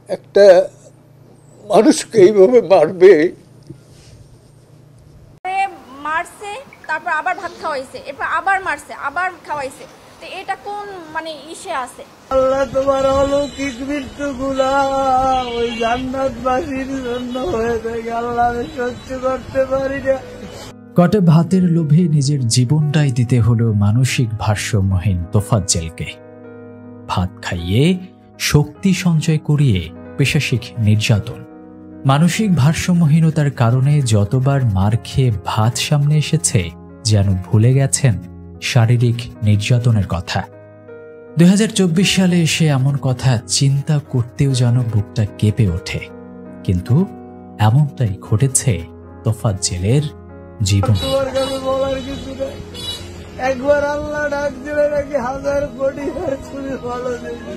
একটা মানুষকে এইভাবে মারবে। মারছে, তারপর আবার ভাত খাওয়াইছে, এরপর আবার মারছে, আবার খাওয়াইছে। তো এটা কোন মানে ইসে আছে? আল্লাহ তোমার অলৌকিক মৃত্যুগুলা ওই জান্নাতবাসীর জন্য হয়ে থাকে। আল্লাহ আমি সহ্য করতে পারি না। কটা ভাতের লোভে নিজের জীবনটাই দিতে হলো মানসিক ভারসাম্যহীন তোফাজ্জেলকে। ভাত খাইয়ে শক্তি সঞ্চয় করিয়ে পেশাশিক নির্যাতন। মানসিক ভারসাম্যহীনতার কারণে যতবার মার খেয়ে ভাত সামনে এসেছে যেন ভুলে গেছেন শারীরিক নির্যাতনের কথা। 2024 সালে এসে এমন কথা চিন্তা করতেও যেন বুকটা কেঁপে ওঠে। কিন্তু এমনটাই ঘটেছে তোফাজ্জেলের জীবনে। বলার কিছু নেই, একবার আল্লাহ ডাক দিলে নাকি 1000 কোটি তুমি ভালো।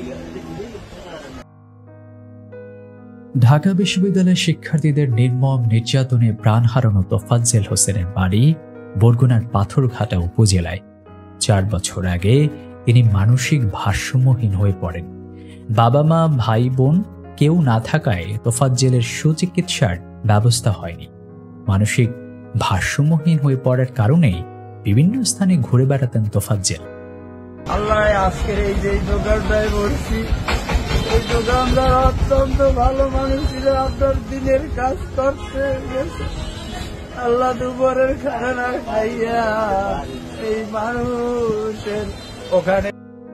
ঢাকা বিশ্ববিদ্যালয়ের শিক্ষার্থীদের নির্মম নির্যাতনে প্রাণ হারানো তোফাজ্জেল হোসেনের বাড়ি বরগুনার পাথরঘাটা উপজেলায়। 4 বছর আগে তিনি মানসিক ভারসাম্যহীন হয়ে পড়েন। বাবা মা ভাই বোন কেউ না থাকায় তোফাজ্জেলের সুচিকিৎসার ব্যবস্থা হয়নি। মানসিক ভারসাম্যহীন হয়ে পড়ার কারণে বিভিন্ন স্থানে ঘুরে বেড়াতেন তোফাজ্জেল। আল্লাহ আজকের এই যে দোকানটায় বসছি, এই দোকানদার অত্যন্ত ভালো মানুষ ছিল, আপনার দিনের কাজ করতে গেছে। আল্লাহ দুপুরের খানা খাইয়া এই মানুষের ওখানে।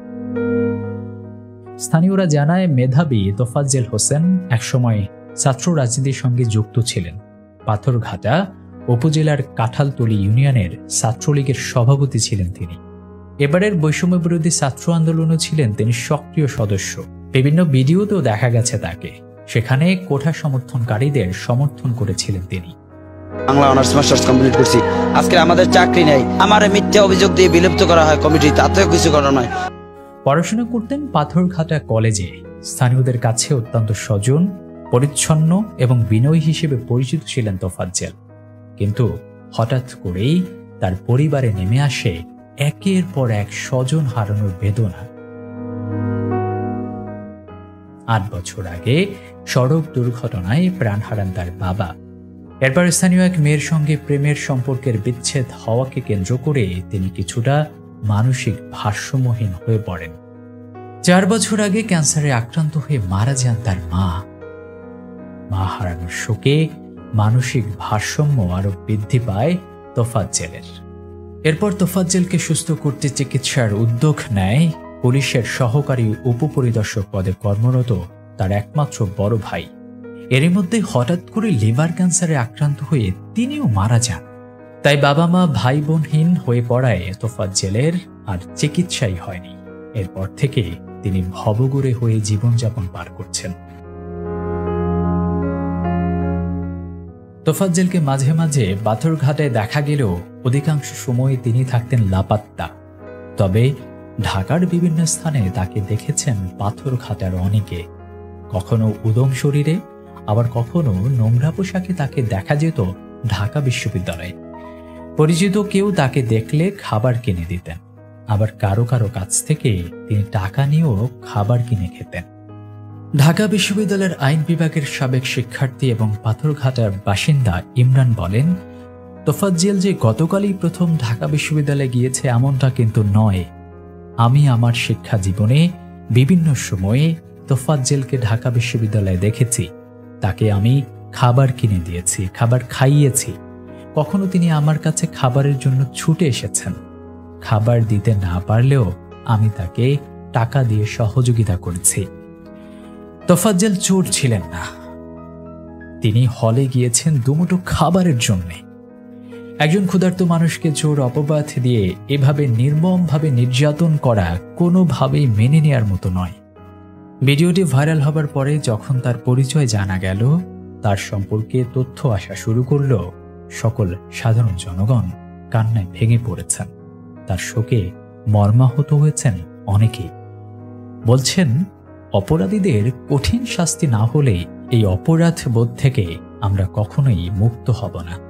স্থানীয়রা জানায় মেধাবী তোফাজ্জেল হোসেন একসময় ছাত্র রাজনীতির সঙ্গে যুক্ত ছিলেন। পাথরঘাটা উপজেলার কাঁঠালতলী ইউনিয়নের ছাত্রলীগের সভাপতি ছিলেন তিনি। এবারের বৈষম্য বিরোধী ছাত্র আন্দোলনও ছিলেন তিনি সক্রিয় সদস্য। বিভিন্ন ভিডিওতেও দেখা গেছে তাকে, সেখানে কোঠা সমর্থনকারীদের সমর্থন করেছিলেন তিনি। বাংলা অনার্স মাস্টার্স কমপ্লিট করছি, আজকে আমাদের চাকরি নেই, আমার মিথ্যা অভিযোগ দিয়ে বিলুপ্ত করা হয় কমিটি, তাতেও কিছু করা নয়। পড়াশোনা করতেন পাথরঘাটা কলেজে। স্থানীয়দের কাছে অত্যন্ত সজন, পরিচ্ছন্ন এবং বিনয়ী হিসেবে পরিচিত ছিলেন তোফাজ্জেল। কিন্তু হঠাৎ করেই তার পরিবারে নেমে আসে একের পর এক স্বজন হারানোর বেদনা। 8 বছর আগে সড়ক দুর্ঘটনায় প্রাণ হারান তার বাবা। এরপর স্থানীয় এক মেয়ের সঙ্গে প্রেমের সম্পর্কের বিচ্ছেদ হওয়াকে কেন্দ্র করে তিনি কিছুটা মানসিক ভারসাম্যহীন হয়ে পড়েন। 4 বছর আগে ক্যান্সারে আক্রান্ত হয়ে মারা যান তার মা। মা হারানোর শোকে মানসিক ভারসাম্য আরো বৃদ্ধি পায় তোফাজ্জেলের। এরপর তোফাজ্জেলকে সুস্থ করতে চিকিৎসার উদ্যোগ নেয় পুলিশের সহকারী উপপরিদর্শক পদে কর্মরত তার একমাত্র বড় ভাই। এরই মধ্যে হঠাৎ করে লিভার ক্যান্সারে আক্রান্ত হয়ে তিনিও মারা যান। তাই বাবা মা ভাই বোনহীন হয়ে পড়ায় তোফাজ্জেলের আর চিকিৎসাই হয়নি। এরপর থেকে তিনি ভবঘুরে হয়ে জীবনযাপন পার করছেন। তোফাজ্জেলকে মাঝে মাঝে পাথরঘাটায় দেখা গেলেও অধিকাংশ সময় তিনি থাকতেন লাপাত্তা। তবে ঢাকার বিভিন্ন স্থানে তাকে দেখেছেন পাথরঘাটার অনেকে। কখনো উদম শরীরে, আবার কখনো নোংরা পোশাকে তাকে দেখা যেত ঢাকা বিশ্ববিদ্যালয়ে। পরিচিত কেউ তাকে দেখলে খাবার কিনে দিতেন, আবার কারো কারো কাছ থেকে তিনি টাকা নিয়েও খাবার কিনে খেতেন। ঢাকা বিশ্ববিদ্যালয়ের আইন বিভাগের সাবেক শিক্ষার্থী এবং পাথরঘাটার বাসিন্দা ইমরান বলেন, তোফাজ্জেল যে গতকালই প্রথম ঢাকা বিশ্ববিদ্যালয়ে গিয়েছে এমনটা কিন্তু নয়। আমি আমার শিক্ষা জীবনে বিভিন্ন সময়ে তোফাজ্জেলকে ঢাকা বিশ্ববিদ্যালয়ে দেখেছি। তাকে আমি খাবার কিনে দিয়েছি, খাবার খাইয়েছি। কখনো তিনি আমার কাছে খাবারের জন্য ছুটে এসেছেন। খাবার দিতে না পারলেও আমি তাকে টাকা দিয়ে সহযোগিতা করেছি। তোফাজ্জেল চোর ছিলেন না, তিনি হলে গিয়েছেন দুমুঠো খাবারের জন্যে। একজন ক্ষুধার্ত মানুষকে চোর অপবাদ দিয়ে এভাবে নির্মমভাবে নির্যাতন করা কোনোভাবেই মেনে নেয়ার মতো নয়। ভিডিওটি ভাইরাল হবার পরে যখন তার পরিচয় জানা গেল, তার সম্পর্কে তথ্য আসা শুরু করল, সকল সাধারণ জনগণ কান্নায় ভেঙে পড়েছেন। তার শোকে মর্মাহত হয়েছেন অনেকেই। বলছেন, অপরাধীদের কঠিন শাস্তি না হলে এই অপরাধ বোধ থেকে আমরা কখনোই মুক্ত হব না।